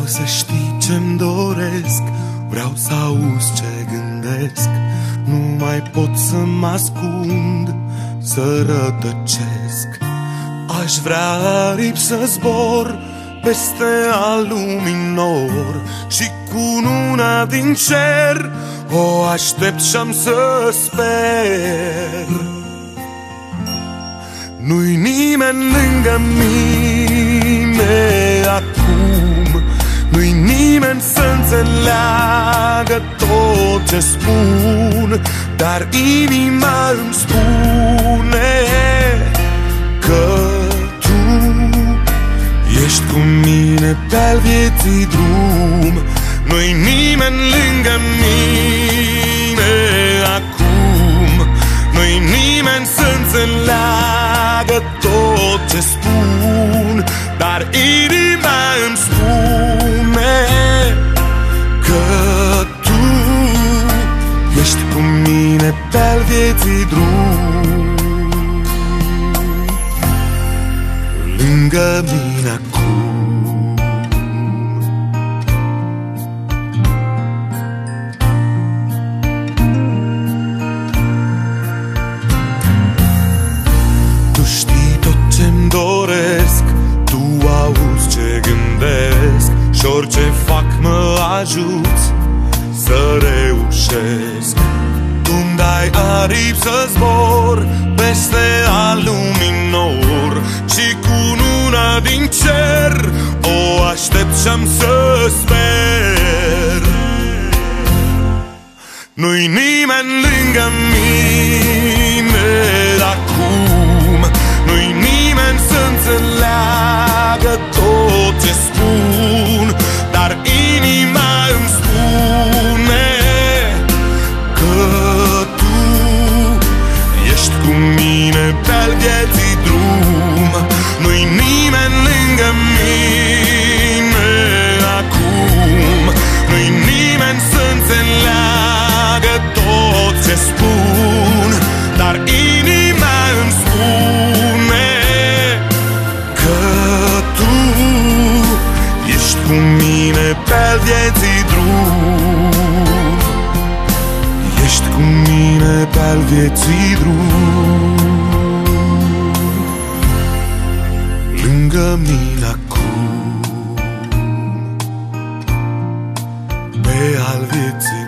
să știi ce-mi doresc, vreau să auzi ce gândesc. Nu mai pot să mă ascund, să rătăcesc. Aș vrea aripi să zbor peste al lumii nor și cu luna din cer o aștept și-am să sper. Nu-i nimeni lângă mine acum, nu-i nimeni să înțeleagă tot ce spun, dar inima îmi spune că tu ești cu mine pe-al vieții drum. Nu-i nimeni lângă mine acum, nu-i nimeni să înțeleagă tot ce spun, dar inima îmi spune că tu ești cu mine pe-al vieții drum. Lângă mine acum. Tu știi tot ce-mi doresc, tu auzi ce gândesc și orice fac mă ajuți să reușesc. Tu-mi dai aripi să zbor peste al lumii nor și cu luna din cer o aștept și-am să sper. Nu-i nimeni lângă mine acum, nu-i nimeni să înțeleagă tot ce spun, dar inima îmi spune că tu ești cu mine pe-al vieții drum. Nu-i nimeni lângă mine acum, nu-i nimeni să înțeleagă tot ce spun, dar inima îmi spune că tu ești cu mine pe-al vieții drum. Ești cu mine pe-al vieții drum. Lângă mine acum, pe al vieții